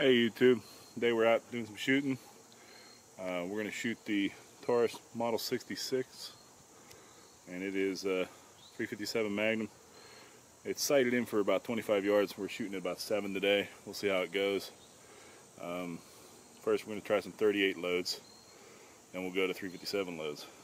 Hey YouTube, today we're out doing some shooting. We're going to shoot the Taurus Model 66, and it is a 357 Magnum. It's sighted in for about 25 yards. We're shooting at about 7 today. We'll see how it goes. First we're going to try some 38 loads, then we'll go to 357 loads.